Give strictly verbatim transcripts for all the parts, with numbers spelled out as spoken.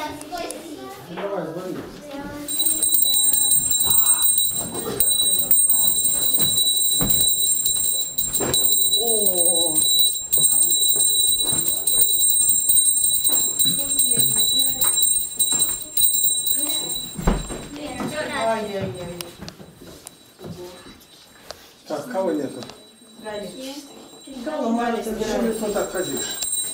Давай, звони. О. Ай-яй-яй. Так, кого нету? Кого маленького? Почему лицо так ходишь?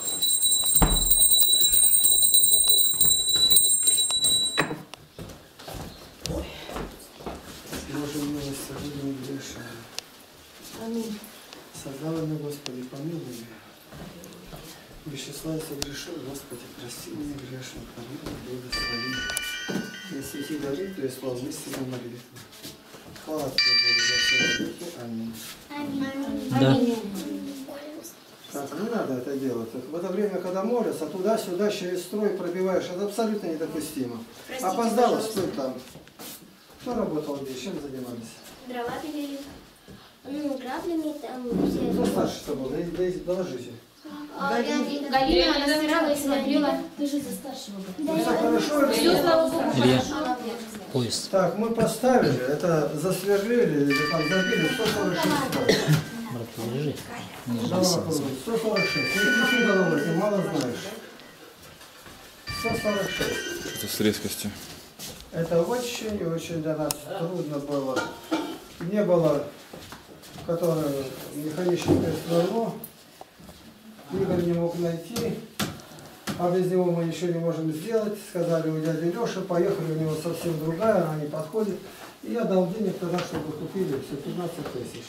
Боже милости, будем грешны. Аминь. Создавай меня, Господи, помилуй меня. Вещеслав согрешил, Господи, прости меня грешно, помилуй, благослови. Не свети горит, то есть слава истинной молитвы. Хвала Тебе, Боже, за все грехи. Аминь. Аминь. Так, не надо это делать. В это время, когда молятся, туда-сюда через строй пробиваешь, это абсолютно недопустимо. Простите, Опоздала, пожалуйста. стой там. Кто работал здесь? Чем занимались? Дрова пилили. Ну, граблями там все. Кто старше с тобой? Да, да, доложите. А, я- Галина, она стирала и смотрела. Ты же за старшего была. Ну, все хорошо? Все, слава Богу, Илья. хорошо. Поезд. Так, мы поставили, это засверлили, или там забили сто сорок шесть раз. Брат, подержи. Не Голова жди. круглая, сто сорок шесть. Не крути головой, ты мало знаешь. сто сорок шесть. Это с резкостью. Это очень и очень для нас трудно было. Не было, которое механическое сверло. Игорь не мог найти, а без него мы ничего не можем сделать. Сказали у дяди Леши, поехали, у него совсем другая, она не подходит. И я дал денег тогда, чтобы купили все пятнадцать тысяч.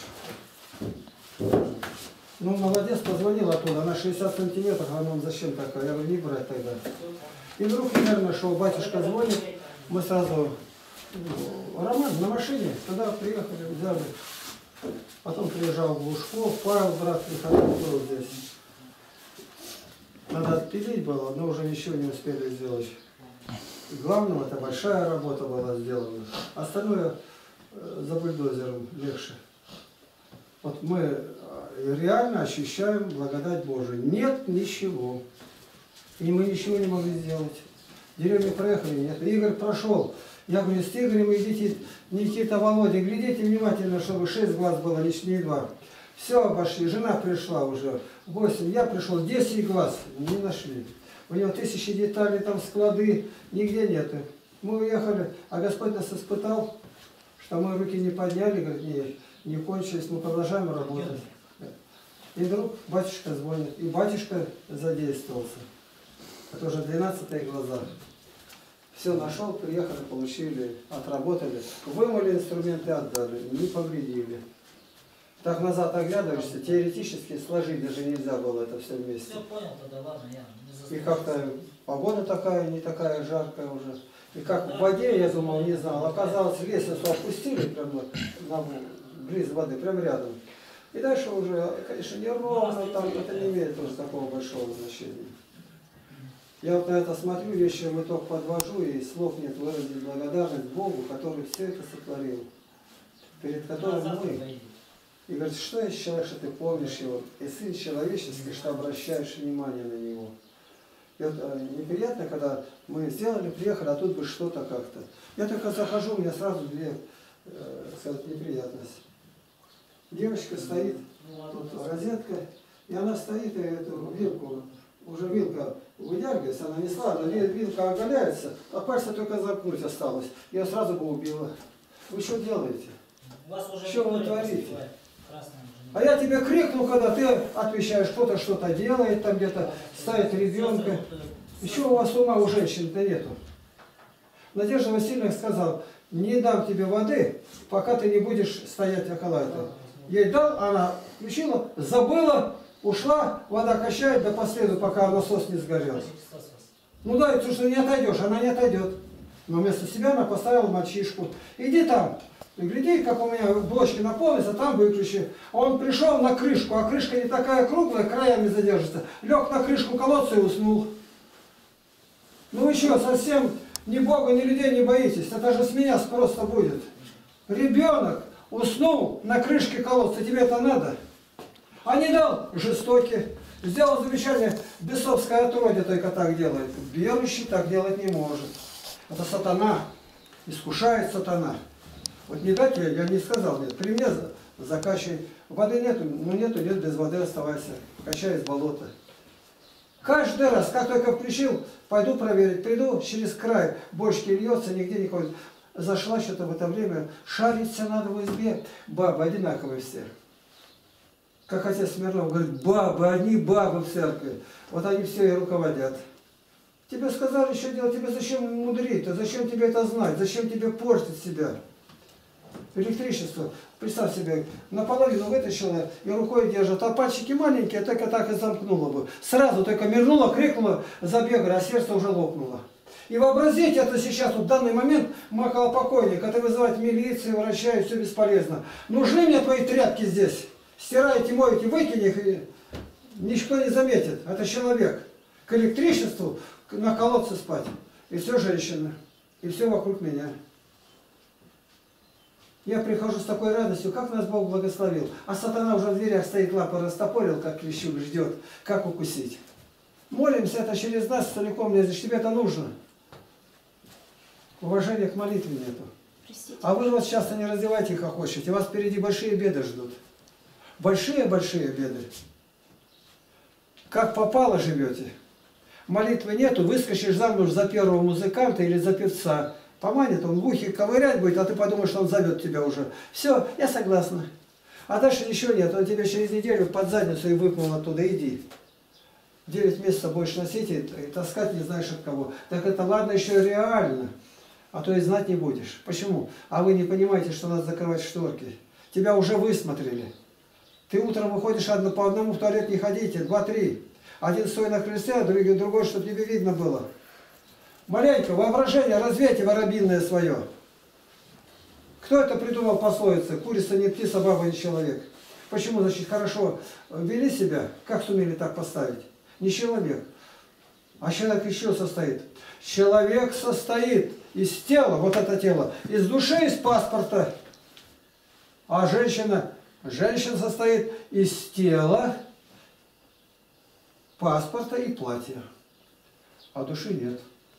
Ну, молодец, позвонил оттуда, на шестьдесят сантиметров, а нам зачем такая? Я говорю, не брать тогда. И вдруг, наверное, что батюшка звонит, мы сразу, ну, Роман на машине, тогда приехали, взяли. Потом приезжал Глушков, Павел, брат, приходил, был здесь. Надо отпилить было, но уже ничего не успели сделать. Главное, это большая работа была сделана. Остальное э, за бульдозером легче. Вот мы э, реально ощущаем благодать Божию. Нет ничего. И мы ничего не могли сделать. Деревню проехали, нет. Игорь прошел. Я говорю, с Игорем идите, Никита, Володя, глядите внимательно, чтобы шесть глаз было, не два. Все, обошли. Жена пришла уже. восемь. Я пришел. десять глаз. Не нашли. У него тысячи деталей, там склады. Нигде нету. Мы уехали, а Господь нас испытал, что мы руки не подняли, говорит, не, не кончились, мы продолжаем работать. И вдруг батюшка звонит. И батюшка задействовался. Это уже двенадцатые глаза. Все нашел, приехали, получили, отработали. Вымыли инструменты, отдали. Не повредили. Так назад оглядываешься, теоретически сложить даже нельзя было это все вместе. Все понял, тогда ладно, я не заслужил. И как-то погода такая, не такая жаркая уже. И как в воде, я думал, не знал. Оказалось, лестницу опустили прямо на, близ воды, прямо рядом. И дальше уже, конечно, не ровно, там это не имеет тоже такого большого значения. Я вот на это смотрю, вечером итог подвожу, и слов нет выразить благодарность Богу, который все это сотворил, перед которым мы. И говорит, что есть человек, что ты помнишь его, и сын человеческий, что обращаешь внимание на него. И вот э, неприятно, когда мы сделали, приехали, а тут бы что-то как-то. Я только захожу, у меня сразу две э, сказать, неприятности. Девочка стоит, тут розетка, и она стоит, и эту вилку, уже вилка выдергивается, она несла, но вилка оголяется, а пальцы только замкнуть осталось. Я сразу бы убила. Вы что делаете? Что вы творите? А я тебе крикнул, когда ты отвечаешь, кто-то что-то делает, там где-то ставит ребенка. Еще у вас ума у женщин-то нету. Надежда Васильевна сказала, не дам тебе воды, пока ты не будешь стоять около этого. Ей дал, она включила, забыла, ушла, вода качает до последу, пока насос не сгорел. Ну да, потому что не отойдешь, она не отойдет. Но вместо себя она поставила мальчишку. Иди там. И гляди, как у меня блочки наполнятся, там выключи. А он пришел на крышку, а крышка не такая круглая, краями задержится. Лег на крышку колодца и уснул. Ну вы что, совсем ни Бога, ни людей не боитесь? Это же с меня просто будет. Ребенок уснул на крышке колодца, тебе это надо? А не дал, жестокий. Сделал замечание, бесовское отродье только так делает. Верующий так делать не может. Это сатана. Искушает сатана. Вот не дать я, я не сказал, нет, при мне закачай. Воды нету, ну нету, нет, без воды оставайся. Качай из болота. Каждый раз, как только включил, пойду проверить, приду через край, бочки льется, нигде никого. Зашла что-то в это время, шариться надо в избе. Бабы одинаковые все. Как отец Смирнов говорит, бабы, одни бабы в церкви. Вот они все и руководят. Тебе сказали, что делать, тебе зачем мудрить-то, зачем тебе это знать, зачем тебе портить себя? Электричество, представь себе, наполовину вытащила и рукой держит, а пальчики маленькие, только так и замкнула бы. Сразу только мирнула, крикнула, забегала, а сердце уже лопнуло. И вообразите это сейчас, вот в данный момент, мы около покойника, это вызывать милицию, врача, и все бесполезно. Нужны мне твои тряпки здесь? Стираете, моете, выкинь их, и никто не заметит. Это человек. К электричеству, на колодце спать. И все женщины. И все вокруг меня. Я прихожу с такой радостью, как нас Бог благословил. А сатана уже в дверях стоит, лапы растопорил, как клещук, ждет, как укусить. Молимся, это через нас целиком лезешь, тебе это нужно. Уважения к молитве нету. Простите. А вы вот часто не раздевайте их, охочете. Вас впереди большие беды ждут. Большие-большие беды. Как попало живете. Молитвы нету, выскочишь замуж за первого музыканта или за певца. Поманит, он в ухе ковырять будет, а ты подумаешь, что он зовет тебя уже. Все, я согласна. А дальше ничего нет, он тебе через неделю под задницу и выпнул оттуда, иди. Девять месяцев будешь носить и, и таскать не знаешь от кого. Так это ладно еще реально, а то и знать не будешь. Почему? А вы не понимаете, что надо закрывать шторки. Тебя уже высмотрели. Ты утром выходишь одно, по одному в туалет не ходите, два-три. Один стой на крыльце, а другой, другой, чтобы тебе видно было. Маленько, воображение, развейте воробинное свое. Кто это придумал пословицы? Курица не птица, баба не человек. Почему, значит, хорошо вели себя? Как сумели так поставить? Не человек. А человек еще состоит. Человек состоит из тела, вот это тело, из души, из паспорта. А женщина, женщина состоит из тела, паспорта и платья. А души нет.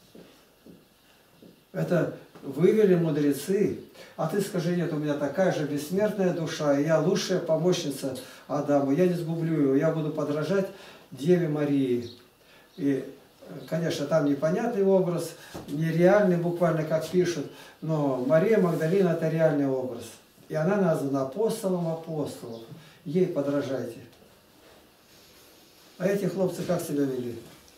Это вывели мудрецы. А ты скажи, нет, у меня такая же бессмертная душа, и я лучшая помощница Адаму. Я не сгублю его, я буду подражать Деве Марии. И, конечно, там непонятный образ, нереальный буквально, как пишут, но Мария Магдалина – это реальный образ. И она названа апостолом апостолов. Ей подражайте. А эти хлопцы как себя вели?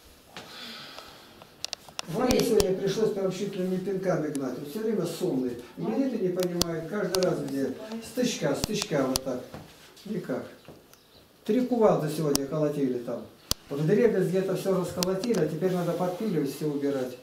Ваня сегодня пришлось прям чуть ли не пинками гнать. Он все время сонный. Глядит и не понимает, каждый раз где. Стычка, стычка вот так. Никак. Три кувалды сегодня колотили там. В дребезги где-то все расколотили, а теперь надо подпиливать, все убирать.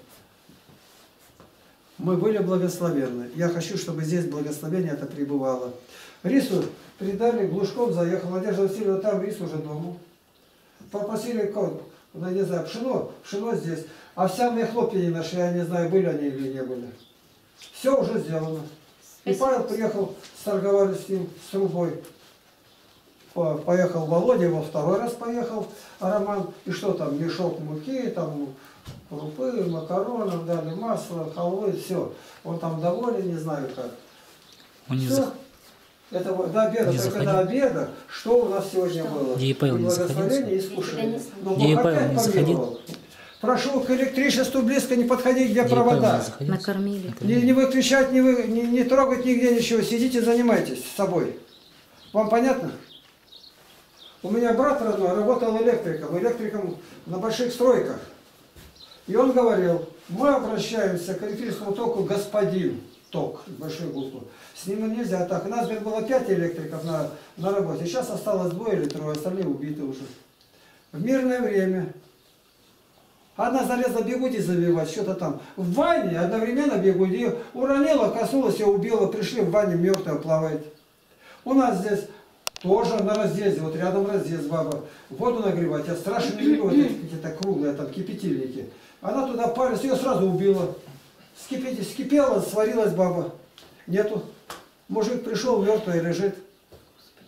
Мы были благословенны. Я хочу, чтобы здесь благословение это пребывало. Рису придали, Глушков заехал. Надежда Васильевна там, рис уже дома. Попросили, ну, не знаю, пшено, пшено здесь. Овсяные хлопья не нашли, я не знаю, были они или не были. Все уже сделано. И Павел приехал, сторговали с ним, с трубой. Поехал Володя, во второй раз поехал, а Роман, и что там, мешок муки, там крупы, макаронов, дали масло, халвы, все. Он там доволен, не знаю как. Он не Все. зах... Это до обеда, Не только заходил. до обеда, что у нас сегодня было? Дия Павел не Благословение и заходил? искушение. Но Дия Бог Павел опять не заходил? помиловал. Прошу к электричеству близко не подходить, где Дия Павел провода. не заходил? Накормили. Не, не выключать, не, вы, не, не трогать нигде ничего. Сидите, занимайтесь собой. Вам понятно? У меня брат родной работал электриком, электриком на больших стройках. И он говорил, мы обращаемся к электрическому току господин ток, большой буквы. С ним нельзя так. У нас было пять электриков на, на работе. Сейчас осталось двое или трое, остальные убиты уже. В мирное время. Одна залезла бегуди завивать, что-то там. В ванне одновременно бегуди уронила, коснулась и убила. Пришли в ванне, мертвая плавает. У нас здесь тоже на разъезде, вот рядом разъезд баба. Воду нагревать, я страшно не люблю вот эти какие-то круглые там кипятильники. Она туда палец, ее сразу убила. Скипи... Скипела, сварилась баба. Нету. Мужик пришел, мертвый лежит.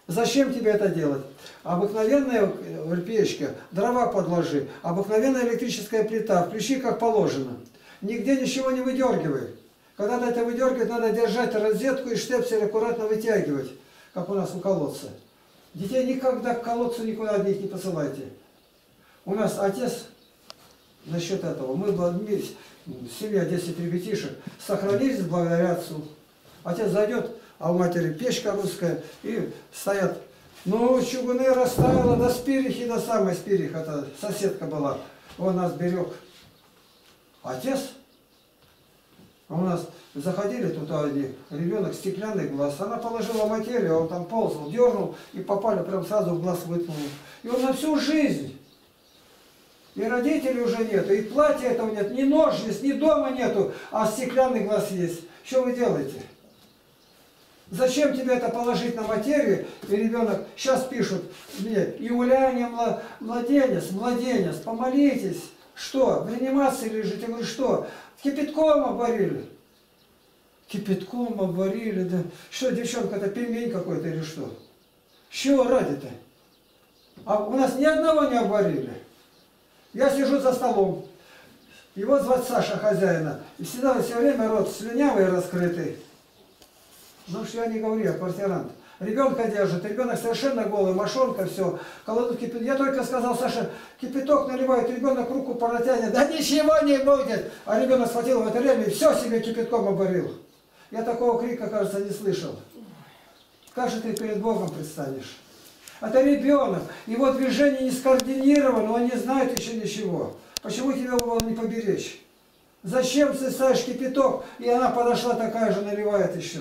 Зачем тебе это делать? Обыкновенная печка, дрова подложи, обыкновенная электрическая плита, включи как положено. Нигде ничего не выдергивай. Когда это выдергивать, надо держать розетку и штепсель аккуратно вытягивать, как у нас у колодца. Детей никогда к колодцу никуда одних не посылайте. У нас отец, за счет этого, мы, семья десять ребятишек, сохранились благодаря отцу. Отец зайдет, а у матери печка русская, и стоят. Ну, чугуны растаяла до спирихи, до самой спирих, это соседка была, он нас берег. Отец, а у нас заходили туда они, ребенок стеклянный глаз, она положила материю, он там ползал, дернул, и попали, прям сразу в глаз вытянул. И он на всю жизнь. И родителей уже нету, и платья этого нет, ни ножниц, ни дома нету, а стеклянный глаз есть. Что вы делаете? Зачем тебе это положить на материю? И ребенок, сейчас пишут мне, и уляние младенец, младенец, помолитесь. Что, в реанимации лежите? Я говорю, что? Кипятком обварили. Кипятком обварили, да. Что, девчонка, это пельмень какой-то или что? Чего ради-то? А у нас ни одного не обварили. Я сижу за столом. Его звать Саша, хозяина. И всегда все время рот слюнявый раскрытый. Ну что я не говорю, я квартирант. Ребенка держит, ребенок совершенно голый, мошонка, все. Кладут кипяток. Я только сказал, Саша, кипяток наливает, ребенок руку протянет. Да ничего не будет! А ребенок схватил в это время и все себе кипятком обварил. Я такого крика, кажется, не слышал. Как же ты перед Богом предстанешь? Это ребенок, его движение не скоординировано, он не знает еще ничего. Почему тебя было не поберечь? Зачем ты ставишь кипяток, и она подошла такая же, наливает еще?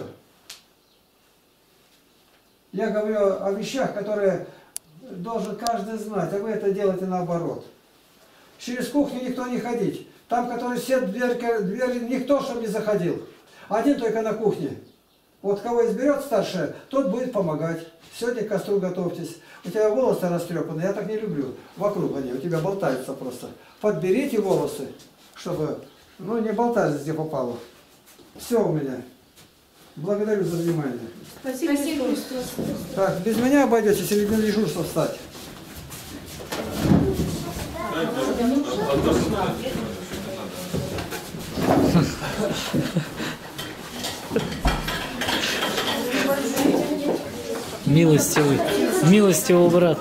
Я говорю о вещах, которые должен каждый знать, а вы это делаете наоборот. Через кухню никто не ходить. Там, который сидит, дверь, дверь, никто, чтобы не заходил. Один только на кухне. Вот кого изберет старшая, тот будет помогать. Сегодня к костру готовьтесь. У тебя волосы растрепаны, я так не люблю. Вокруг они, у тебя болтаются просто. Подберите волосы, чтобы, ну, не болтались, где попало. Все у меня. Благодарю за внимание. Спасибо, Спасибо, Христос. Христос. Так, без меня обойдетесь или на дежурство встать? Милостивый, милостивый брат.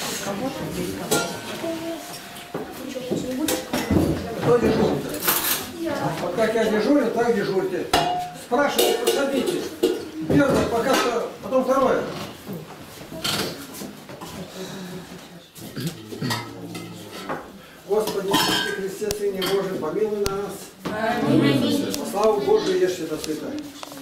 Кто дежурит? Вот как я дежурю, так дежурьте. Спрашивайте, подходите. Первое, пока что, потом второе. Господи, Иисусе Христе, Сыне Божий, помилуй нас. Аминь. Славу Божию, ешьте до сыта.